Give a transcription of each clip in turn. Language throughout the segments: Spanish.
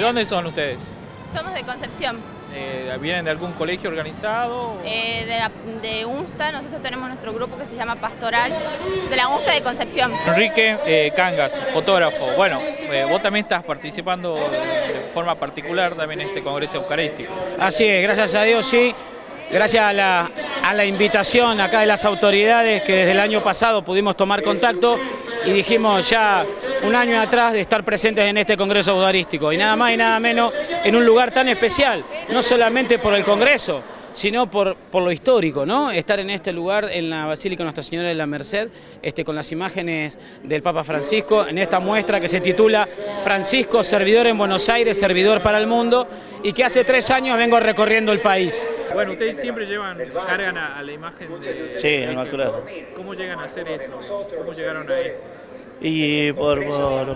dónde son ustedes? Somos de Concepción. ¿Vienen de algún colegio organizado? De UNSTA, nosotros tenemos nuestro grupo que se llama Pastoral, de la UNSTA de Concepción. Enrique Cangas, fotógrafo. Bueno, vos también estás participando de forma particular también en este Congreso Eucarístico. Así es, gracias a Dios, sí. Gracias a la invitación acá de las autoridades que desde el año pasado pudimos tomar contacto y dijimos ya un año atrás de estar presentes en este Congreso Eucarístico y nada más y nada menos en un lugar tan especial, no solamente por el Congreso, sino por lo histórico, ¿no? Estar en este lugar, en la Basílica Nuestra Señora de la Merced, con las imágenes del Papa Francisco, en esta muestra que se titula Francisco, servidor en Buenos Aires, servidor para el mundo, y que hace 3 años vengo recorriendo el país. Bueno, ustedes siempre cargan a la imagen de... Sí, inmaculada. ¿Cómo llegan a hacer eso? ¿Cómo llegaron a eso? Y por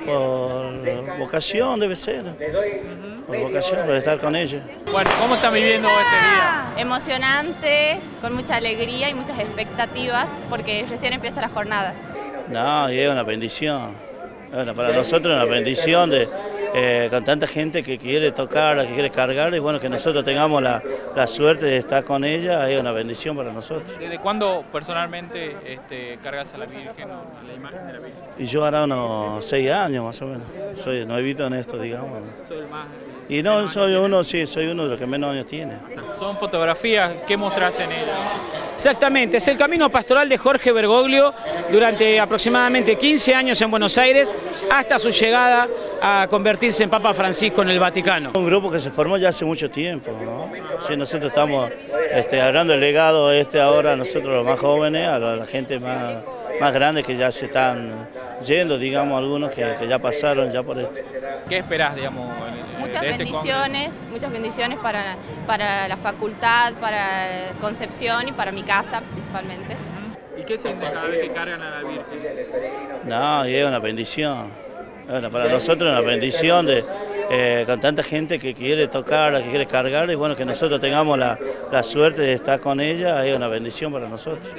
vocación debe ser, por vocación, por estar con ella. Bueno, ¿cómo están viviendo este día? Emocionante, con mucha alegría y muchas expectativas, porque recién empieza la jornada. No, y es una bendición, bueno, para nosotros es una bendición con tanta gente que quiere tocar, que quiere cargar, y bueno, que nosotros tengamos la suerte de estar con ella, es una bendición para nosotros. ¿Desde cuándo personalmente cargas a la Virgen, a la imagen de la Virgen? Y yo ahora unos 6 años más o menos, soy nuevito en esto, digamos. Soy el más... Y no, soy uno de los que menos años tiene. Son fotografías, ¿qué mostrás en ellas? Exactamente, es el camino pastoral de Jorge Bergoglio durante aproximadamente 15 años en Buenos Aires hasta su llegada a convertirse en Papa Francisco en el Vaticano. Un grupo que se formó ya hace mucho tiempo, ¿no? Sí, nosotros estamos agarrando el legado ahora, nosotros los más jóvenes, a la gente más grande que ya se están yendo, digamos, algunos que ya pasaron ya por esto. ¿Qué esperás, digamos? Muchas bendiciones para la facultad, para Concepción y para mi casa principalmente. ¿Y qué sienten cada vez que cargan a la Virgen? No, y es una bendición. Bueno, para nosotros es una bendición con tanta gente que quiere tocar, que quiere cargar, y bueno, que nosotros tengamos la suerte de estar con ella, es una bendición para nosotros.